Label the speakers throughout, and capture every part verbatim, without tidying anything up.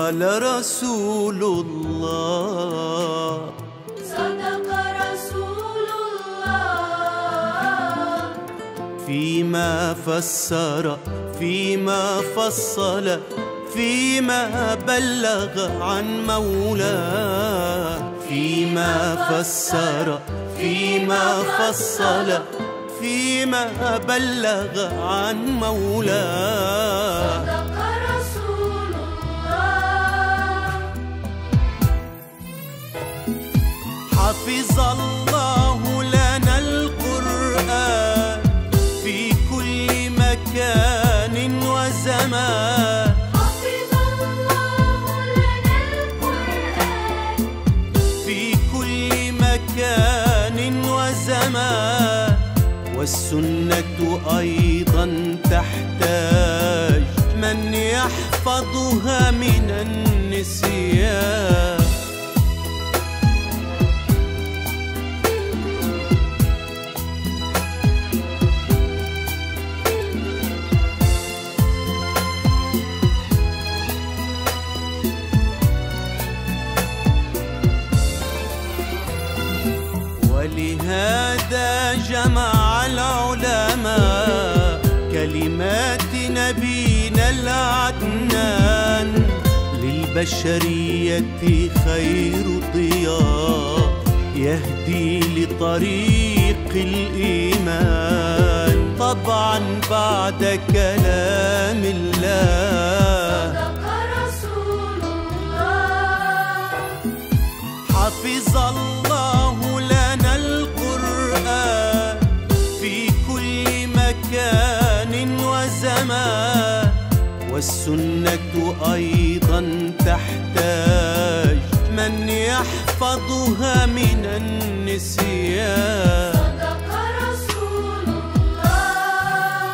Speaker 1: قال رسول الله.
Speaker 2: صدق رسول الله
Speaker 1: فيما فسر فيما فصل فيما بلغ عن مولاه. فيما فسر فيما فصل فيما بلغ عن مولاه.
Speaker 2: صدق رسول الله.
Speaker 1: حفظ الله لنا القرآن في كل مكان وزمان.
Speaker 2: حفظ الله لنا القرآن
Speaker 1: في كل مكان وزمان. والسنة أيضا تحتاج من يحفظها من النسيان. ولهذا جمع العلماء كلمات نبينا العدنان. للبشرية خير ضياء يهدي لطريق الإيمان. طبعا بعد كلام الله.
Speaker 2: صدق رسول الله.
Speaker 1: حفظ الله لنا القرآن في كل مكان وزمان. والسنة أيضا تحتاج من يحفظها من النسيان.
Speaker 2: صدق رسول الله.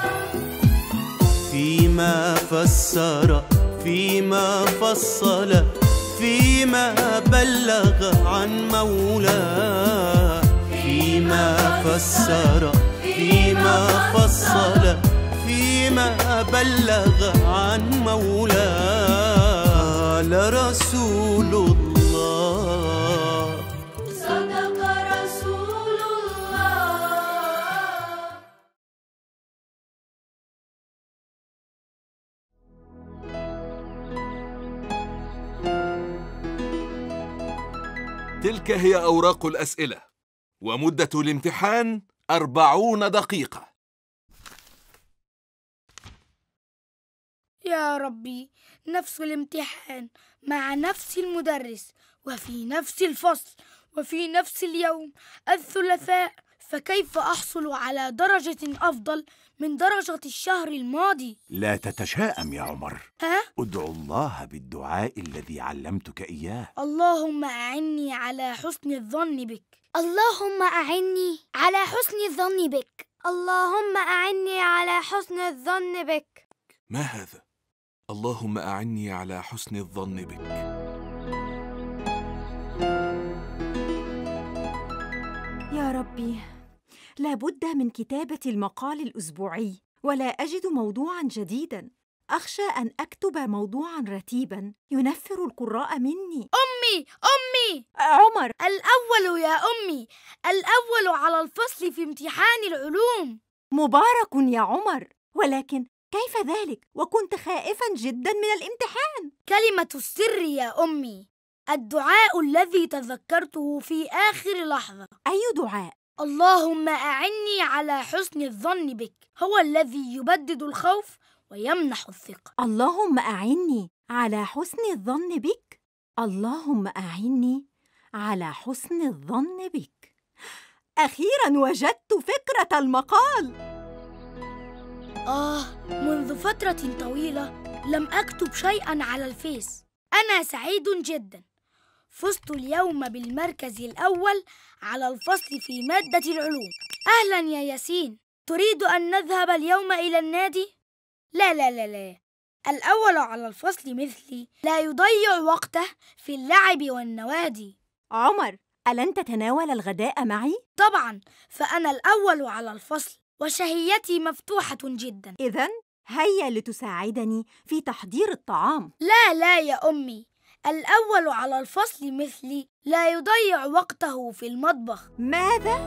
Speaker 1: فيما فسر فيما فصل فيما بلغ عن مولاه. فيما فسر فيما فصل فيما بلغ عن مولاه. قال رسول الله.
Speaker 2: صدق رسول الله.
Speaker 3: تلك هي أوراق الأسئلة، ومدة الامتحان أربعون دقيقة.
Speaker 4: يا ربي، نفس الامتحان مع نفس المدرس وفي نفس الفصل وفي نفس اليوم الثلاثاء، فكيف أحصل على درجة أفضل من درجة الشهر الماضي؟
Speaker 5: لا تتشائم يا عمر.
Speaker 4: ها؟
Speaker 5: ادعو الله بالدعاء الذي علمتك إياه.
Speaker 4: اللهم أعني على حسن الظن بك.
Speaker 6: اللهم أعني على حسن الظن بك. اللهم أعني على حسن الظن بك.
Speaker 3: ما هذا؟ اللهم أعني على حسن الظن بك.
Speaker 7: يا ربي، لابد من كتابة المقال الأسبوعي، ولا أجد موضوعاً جديداً. أخشى أن أكتب موضوعاً رتيباً ينفر القراء مني.
Speaker 4: أمي أمي
Speaker 7: عمر،
Speaker 4: الأول يا أمي، الأول على الفصل في امتحان العلوم.
Speaker 7: مبارك يا عمر، ولكن كيف ذلك وكنت خائفاً جداً من الامتحان؟
Speaker 4: كلمة السر يا أمي، الدعاء الذي تذكرته في آخر لحظة.
Speaker 7: أي دعاء؟
Speaker 4: اللهم أعني على حسن الظن بك، هو الذي يبدد الخوف ويمنح الثقة.
Speaker 7: اللهم أعني على حسن الظن بك. اللهم أعني على حسن الظن بك. أخيراً وجدت فكرة المقال.
Speaker 4: آه، منذ فترة طويلة لم أكتب شيئاً على الفيس. أنا سعيد جداً، فزت اليوم بالمركز الأول على الفصل في مادة العلوم. أهلاً يا ياسين، تريد أن نذهب اليوم إلى النادي؟ لا لا لا لا، الأول على الفصل مثلي لا يضيع وقته في اللعب والنوادي.
Speaker 7: عمر، ألن تتناول الغداء معي؟
Speaker 4: طبعاً، فأنا الأول على الفصل وشهيتي مفتوحة جداً.
Speaker 7: إذن هيا لتساعدني في تحضير الطعام.
Speaker 4: لا لا يا أمي، الأول على الفصل مثلي لا يضيع وقته في المطبخ.
Speaker 7: ماذا؟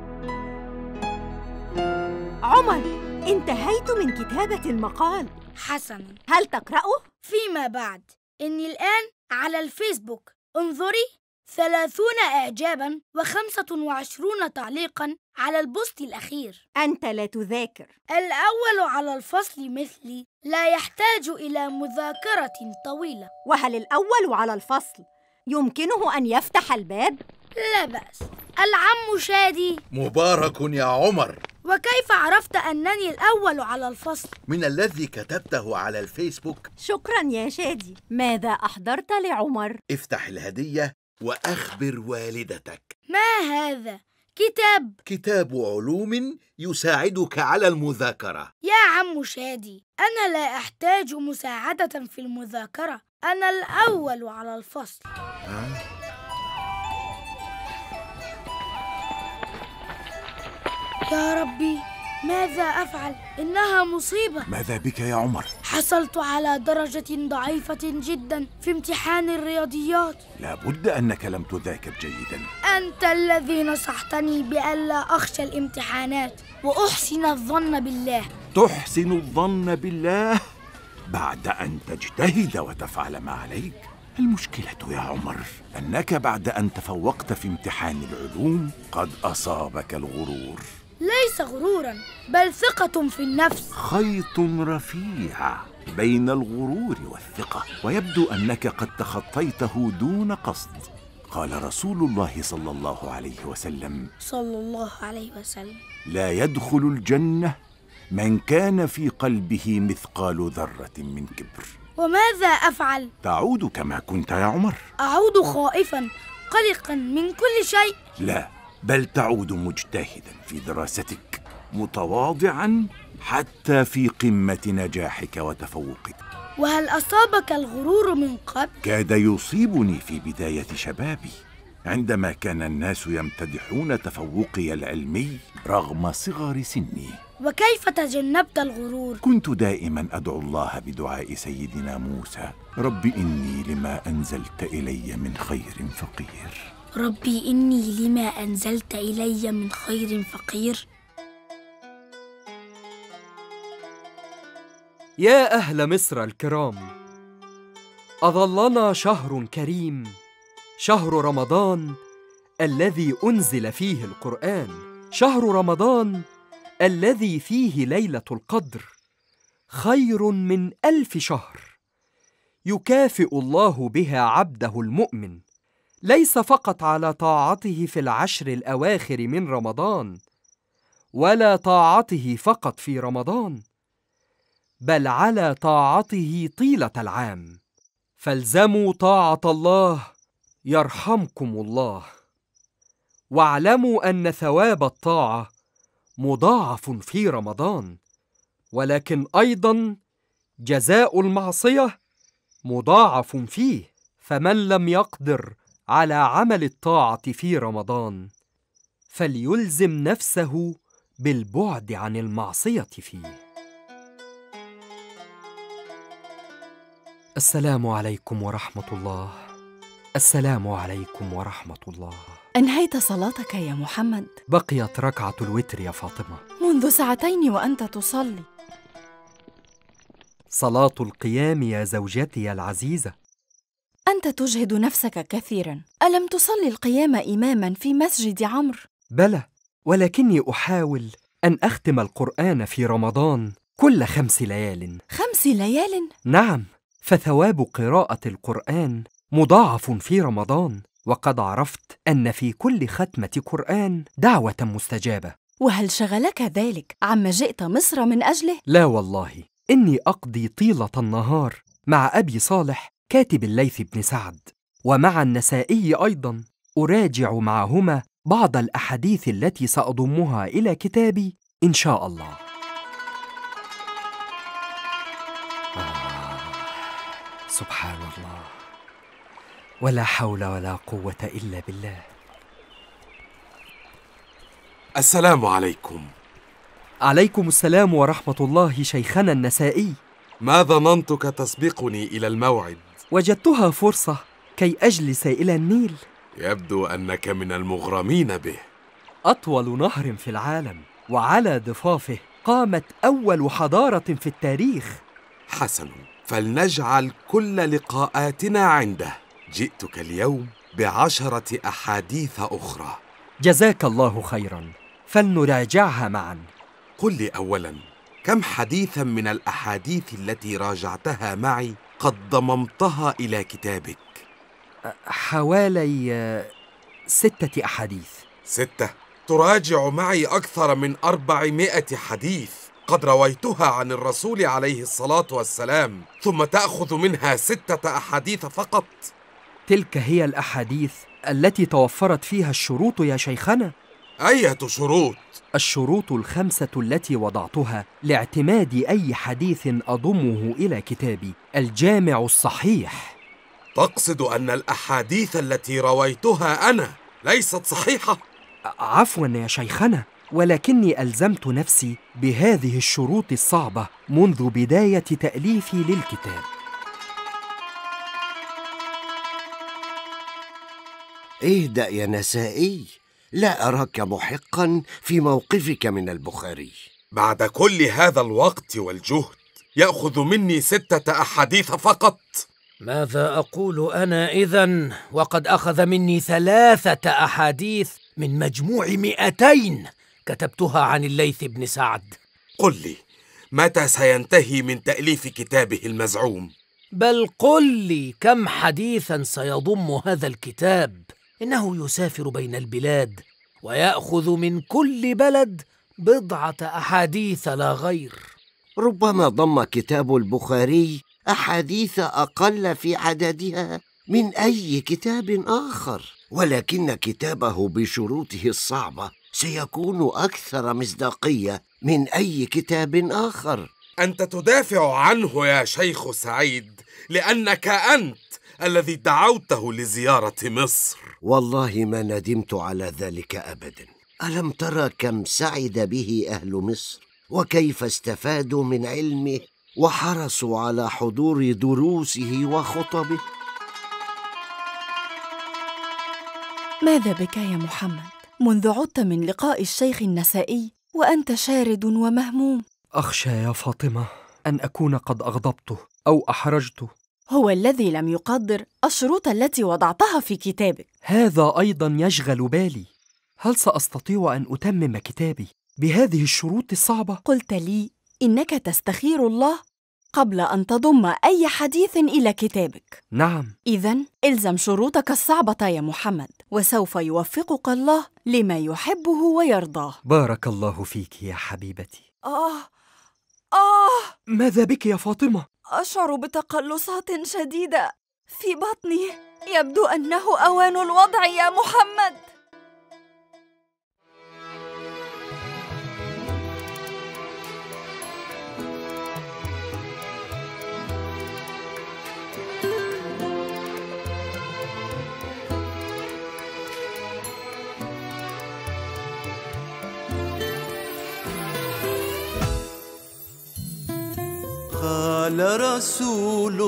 Speaker 7: عمر، انتهيت من كتابة المقال.
Speaker 4: حسناً،
Speaker 7: هل تقرأه؟
Speaker 4: فيما بعد. إني الآن على الفيسبوك. انظري، ثلاثون إعجاباً وخمسة وعشرون تعليقاً على البوست الأخير.
Speaker 7: أنت لا تذاكر.
Speaker 4: الأول على الفصل مثلي لا يحتاج إلى مذاكرة طويلة.
Speaker 7: وهل الأول على الفصل يمكنه أن يفتح الباب؟
Speaker 4: لا بأس. العم شادي.
Speaker 8: مبارك يا عمر.
Speaker 4: وكيف عرفت أنني الأول على الفصل؟
Speaker 8: من الذي كتبته على الفيسبوك.
Speaker 7: شكراً يا شادي. ماذا أحضرت لعمر؟
Speaker 8: افتح الهدية وأخبر والدتك.
Speaker 4: ما هذا؟ كتاب؟
Speaker 8: كتاب علوم يساعدك على المذاكرة.
Speaker 4: يا عم شادي، أنا لا أحتاج مساعدة في المذاكرة، أنا الأول على الفصل.
Speaker 8: أه؟
Speaker 4: يا ربي، ماذا أفعل؟ إنها مصيبة.
Speaker 5: ماذا بك يا عمر؟
Speaker 4: حصلت على درجة ضعيفة جدا في امتحان الرياضيات.
Speaker 5: لابد أنك لم تذاكر جيدا.
Speaker 4: أنت الذي نصحتني بألا أخشى الامتحانات وأحسن الظن بالله.
Speaker 5: تحسن الظن بالله بعد أن تجتهد وتفعل ما عليك؟ المشكلة يا عمر أنك بعد أن تفوقت في امتحان العلوم قد أصابك الغرور.
Speaker 4: ليس غرورا، بل ثقة في النفس.
Speaker 5: خيط رفيع بين الغرور والثقة، ويبدو أنك قد تخطيته دون قصد. قال رسول الله صلى الله عليه وسلم
Speaker 4: صلى الله عليه وسلم:
Speaker 5: لا يدخل الجنة من كان في قلبه مثقال ذرة من كبر.
Speaker 4: وماذا أفعل؟
Speaker 5: تعود كما كنت يا عمر.
Speaker 4: أعود خائفا قلقا من كل شيء؟
Speaker 5: لا، بل تعود مجتهدا في دراستك، متواضعا حتى في قمة نجاحك وتفوقك.
Speaker 4: وهل أصابك الغرور من قبل؟
Speaker 5: كاد يصيبني في بداية شبابي، عندما كان الناس يمتدحون تفوقي العلمي رغم صغر سني.
Speaker 4: وكيف تجنبت الغرور؟
Speaker 5: كنت دائما أدعو الله بدعاء سيدنا موسى: رب إني لما أنزلت إلي من خير فقير.
Speaker 4: ربي إني لما أنزلت إلي من خير فقير.
Speaker 9: يا أهل مصر الكرام، أظلنا شهر كريم، شهر رمضان الذي أنزل فيه القرآن، شهر رمضان الذي فيه ليلة القدر، خير من ألف شهر يكافئ الله بها عبده المؤمن، ليس فقط على طاعته في العشر الأواخر من رمضان، ولا طاعته فقط في رمضان، بل على طاعته طيلة العام. فالزموا طاعة الله يرحمكم الله، واعلموا أن ثواب الطاعة مضاعف في رمضان، ولكن أيضاً جزاء المعصية مضاعف فيه. فمن لم يقدر على عمل الطاعة في رمضان فليلزم نفسه بالبعد عن المعصية فيه. السلام عليكم ورحمة الله. السلام عليكم ورحمة الله.
Speaker 10: أنهيت صلاتك يا محمد؟
Speaker 9: بقيت ركعة الوتر يا فاطمة.
Speaker 10: منذ ساعتين وأنت تصلي.
Speaker 9: صلاة القيام يا زوجتي العزيزة.
Speaker 10: أنت تجهد نفسك كثيراً، ألم تصلي القيام إماماً في مسجد عمرو؟
Speaker 9: بلى، ولكني أحاول أن أختم القرآن في رمضان كل خمس ليال.
Speaker 10: خمس ليال؟
Speaker 9: نعم، فثواب قراءة القرآن مضاعف في رمضان، وقد عرفت أن في كل ختمة قرآن دعوة مستجابة.
Speaker 10: وهل شغلك ذلك عما جئت مصر من أجله؟
Speaker 9: لا والله، إني أقضي طيلة النهار مع أبي صالح كاتب الليث بن سعد، ومع النسائي أيضاً أراجع معهما بعض الأحاديث التي سأضمها إلى كتابي إن شاء الله. آه، سبحان الله، ولا حول ولا قوة إلا بالله.
Speaker 3: السلام عليكم.
Speaker 9: عليكم السلام ورحمة الله شيخنا النسائي.
Speaker 11: ما ظننتك تسبقني إلى الموعد.
Speaker 9: وجدتها فرصة كي أجلس إلى النيل.
Speaker 11: يبدو أنك من المغرمين به.
Speaker 9: أطول نهر في العالم، وعلى ضفافه قامت أول حضارة في التاريخ.
Speaker 11: حسن، فلنجعل كل لقاءاتنا عنده. جئتك اليوم بعشرة أحاديث أخرى.
Speaker 9: جزاك الله خيراً، فلنراجعها معاً.
Speaker 11: قل لي أولاً، كم حديثاً من الأحاديث التي راجعتها معي قد ضممتها إلى كتابك؟
Speaker 9: حوالي ستة أحاديث.
Speaker 11: ستة؟ تراجع معي أكثر من أربعمائة حديث قد رويتها عن الرسول عليه الصلاة والسلام، ثم تأخذ منها ستة أحاديث فقط؟
Speaker 9: تلك هي الأحاديث التي توفرت فيها الشروط يا شيخنا.
Speaker 11: أية شروط؟
Speaker 9: الشروط الخمسة التي وضعتها لاعتماد أي حديث أضمه إلى كتابي الجامع الصحيح.
Speaker 11: تقصد أن الأحاديث التي رويتها أنا ليست صحيحة؟
Speaker 9: عفواً يا شيخنا، ولكني ألزمت نفسي بهذه الشروط الصعبة منذ بداية تأليفي للكتاب.
Speaker 12: اهدأ يا نسائي، لا أراك محقاً في موقفك من البخاري.
Speaker 11: بعد كل هذا الوقت والجهد يأخذ مني ستة أحاديث فقط؟
Speaker 13: ماذا أقول أنا إذن وقد أخذ مني ثلاثة أحاديث من مجموع مئتين كتبتها عن الليث بن سعد؟
Speaker 11: قل لي، متى سينتهي من تأليف كتابه المزعوم؟
Speaker 13: بل قل لي كم حديثاً سيضم هذا الكتاب؟ إنه يسافر بين البلاد ويأخذ من كل بلد بضعة أحاديث لا غير.
Speaker 12: ربما ضم كتاب البخاري أحاديث أقل في عددها من أي كتاب آخر، ولكن كتابه بشروطه الصعبة سيكون أكثر مصداقية من أي كتاب آخر.
Speaker 11: أنت تدافع عنه يا شيخ سعيد لأنك أنت الذي دعوته لزيارة مصر.
Speaker 12: والله ما ندمت على ذلك أبدا. ألم ترى كم سعد به أهل مصر، وكيف استفادوا من علمه وحرصوا على حضور دروسه وخطبه؟
Speaker 10: ماذا بك يا محمد؟ منذ عدت من لقاء الشيخ النسائي وأنت شارد ومهموم.
Speaker 9: أخشى يا فاطمة أن أكون قد أغضبته أو أحرجته.
Speaker 10: هو الذي لم يقدر الشروط التي وضعتها في كتابك.
Speaker 9: هذا أيضا يشغل بالي. هل سأستطيع أن أتمم كتابي بهذه الشروط الصعبة؟
Speaker 10: قلت لي إنك تستخير الله قبل أن تضم أي حديث إلى كتابك.
Speaker 9: نعم.
Speaker 10: إذن إلزم شروطك الصعبة يا محمد، وسوف يوفقك الله لما يحبه ويرضاه.
Speaker 9: بارك الله فيك يا حبيبتي.
Speaker 10: آه آه
Speaker 9: ماذا بك يا فاطمة؟
Speaker 10: أشعر بتقلصات شديدة في بطني، يبدو أنه أوان الوضع يا محمد.
Speaker 1: قال رسول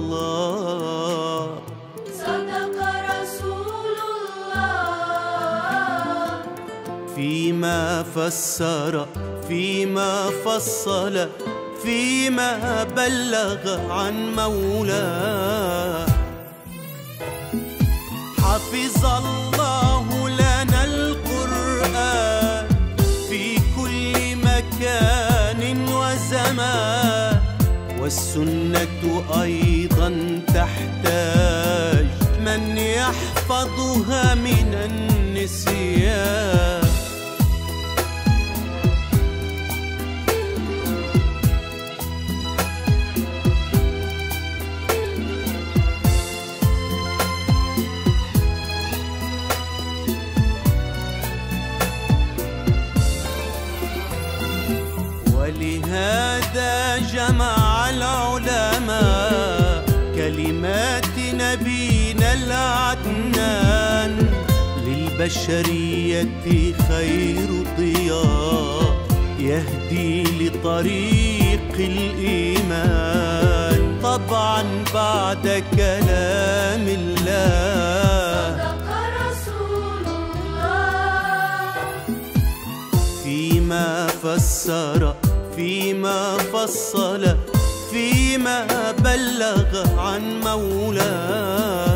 Speaker 1: الله،
Speaker 2: صدق رسول الله،
Speaker 1: فيما فسر فيما فصل فيما بلغ عن مولاه. حفظ الله لنا القرآن في كل مكان وزمان، والسنة أيضا تحتاج من يحفظها من النسيان. ولهذا جمع العلماء كلمات نبينا العدنان، للبشرية خير ضياء يهدي لطريق الإيمان، طبعا بعد كلام الله.
Speaker 2: صدق رسول الله
Speaker 1: فيما فسر، فيما فصل، فيما بلغ عن مولاه.